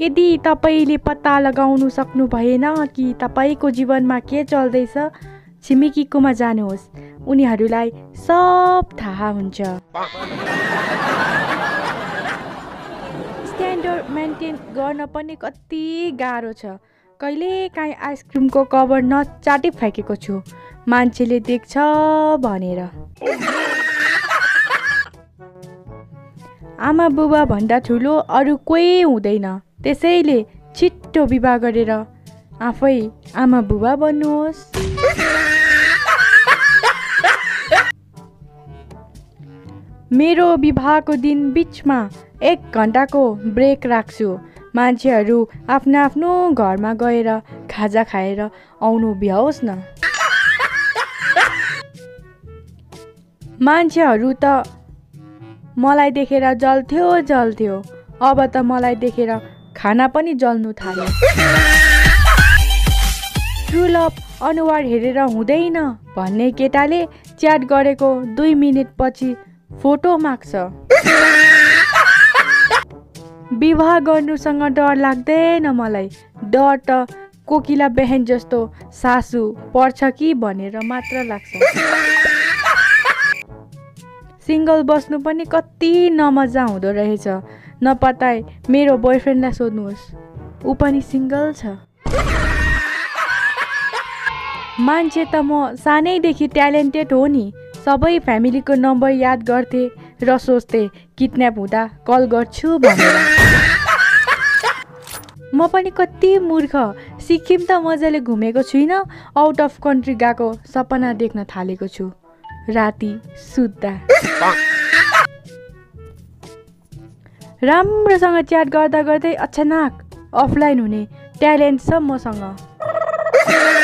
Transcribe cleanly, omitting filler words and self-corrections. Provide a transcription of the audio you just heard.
यदि तपाईले पत्ता लगाउनु सक्नु भएन कि तपाईको जीवनमा के चल्दैछ, छिमेकीकोमा जानुहोस्, उनीहरूलाई सब थाहा हुन्छ। स्ट्यान्डर्ड मेन्टेन गर्न पनि कति गाह्रो छ। कहिलेकाहीँ आइसक्रिमको कभर नचाटी फ्याँकेको छु, मान्छेले देख्छ भनेर। आमा बुबा भन्दा ठुलो अरू कोही हुँदैन, त्यसैले छिट्टो विवाह गरेर आफै आमा बुबा बन्नुहोस्। मेरो विवाहको दिन बिचमा 1 घन्टाको ब्रेक राख्छु। मान्छेहरू आफ्नो आफ्नो घरमा गएर खाजा खाएर आउनु भ्याओस् न। मान्छेहरू त मलाई देखेर जल्थ्यो, अब त मलाई देखेर खाना पनि जल्नु थाल्यो। ट्रु लभ अनुहार हेरेर हुँदैन भन्ने केटाले च्याट गरेको 2 मिनेट पछि फोटो माग्छ। विवाह गर्नुसँग डर लाग्दैन मलाई, डर त कोकिला बहन जस्तो सासू पर्छ कि भनेर मात्र लाग्छ। सिङ्गल बस्नु पनि कति नमजा हुँदो रहेछ। नपताए मेरो बोयफ्रेन्डलाई सोध्नुहोस्, ऊ पनि सिङ्गल छ। मान्छे त म सानैदेखि ट्यालेन्टेड हो नि। सबै फ्यामिलीको नम्बर याद गर्थे र सोच्थे किडन्याप हुँदा कल गर्छु भनेर। म पनि कति मूर्ख, सिक्किम त मजाले घुमेको छुइनँ, आउट अफ कन्ट्री गएको सपना देख्न थालेको छु राति सुत्दा। राम्रोसँग च्याट गर्दा गर्दै अचानक अफलाइन हुने ट्यालेन्ट छ मसँग।